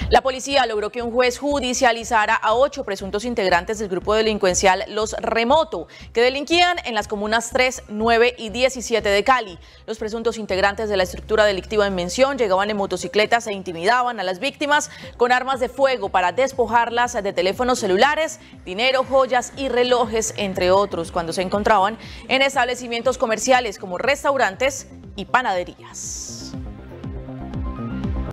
La policía logró que un juez judicializara a 8 presuntos integrantes del grupo delincuencial Los Remoto, que delinquían en las comunas 3, 9 y 17 de Cali. Los presuntos integrantes de la estructura delictiva en mención llegaban en motocicletas e intimidaban a las víctimas con armas de fuego para despojarlas de teléfonos celulares, dinero, joyas y relojes, entre otros, cuando se encontraban en establecimientos comerciales como restaurantes y panaderías.